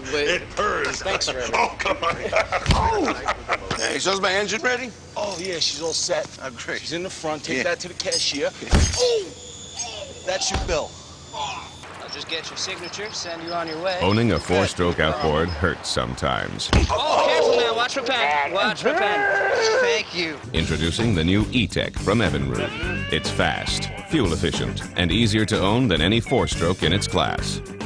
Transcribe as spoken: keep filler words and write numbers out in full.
Wait. It purrs. Thanks for everything. Oh, come on. Oh. Hey, so's my engine ready? Oh, yeah, she's all set. Oh, great. She's in the front. Take Yeah. that to the cashier. Oh! That's your bill. I'll just get your signature, send you on your way. Owning a four-stroke outboard hurts sometimes. Oh, careful now. Watch for pen. Watch for pen. Thank you. Introducing the new E-TEC from Evinrude. It's fast, fuel efficient, and easier to own than any four-stroke in its class.